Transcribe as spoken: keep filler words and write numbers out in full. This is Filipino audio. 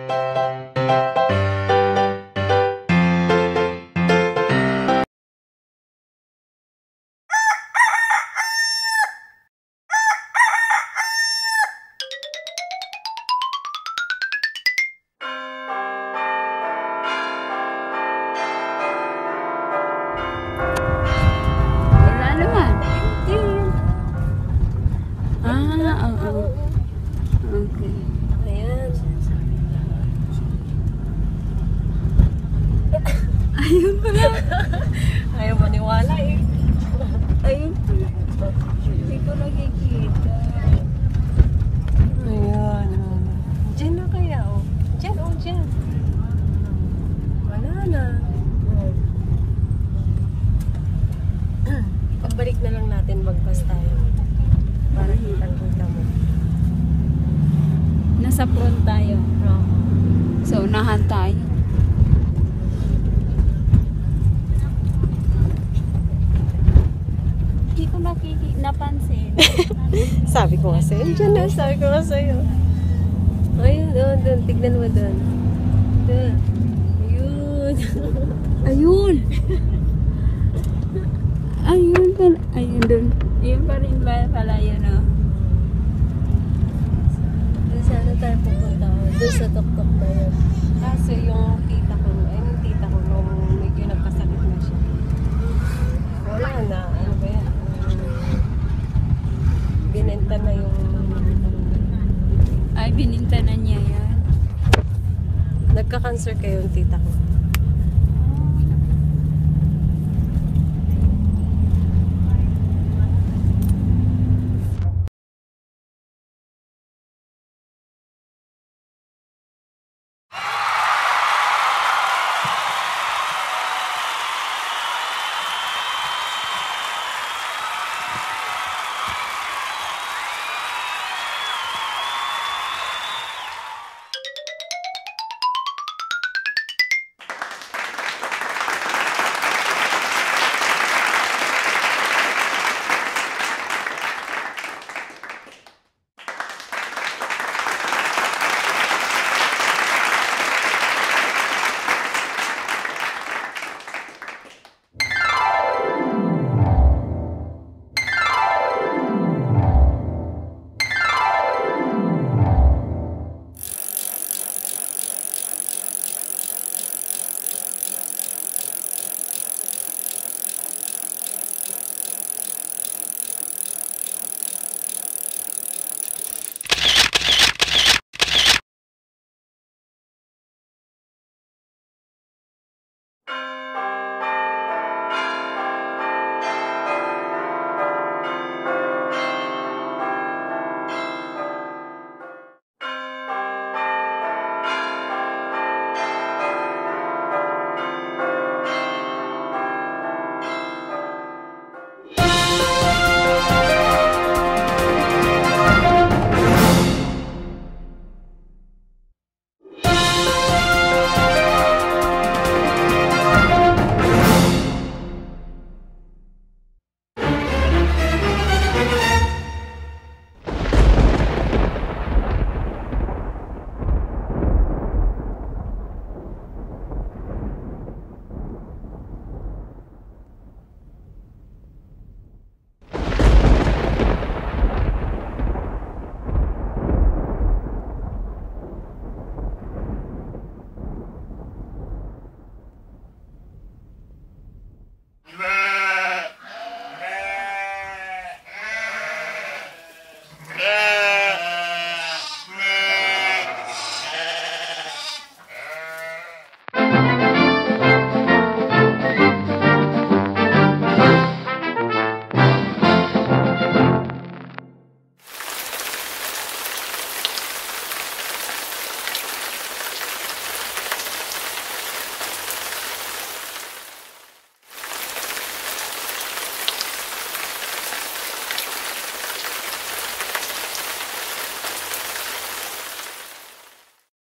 Ayun pala. Ayaw maniwala eh. Ayun pala. Hindi ko nakikita. Ayan. Diyan na kaya oh. Diyan oh, diyan. Wala na. Pagbalik na lang natin magpas tayo. Para kitang-kita mo. Nasa front tayo. Oh. So, unahan tayo. Hindi ko nakikita, napansin. Sabi ko nga sa'yo. Diyan na, sabi ko nga sa'yo. Ayun, doon, doon. Tignan mo doon. Doon. Ayun. Ayun! Ayun pala. Ayun doon. Ayun pa rin ba pala yun, oh. Doon sana tayo pupunta. Doon sa tok-tok na yun. Kaso yung tita ko, ay yung tita ko nung medyo nagkasakit na siya. Wala na. Ano ba yan? Binenta na yung... Ay, bininta na niya yan. Nagka-cancer kayo yung tita ko.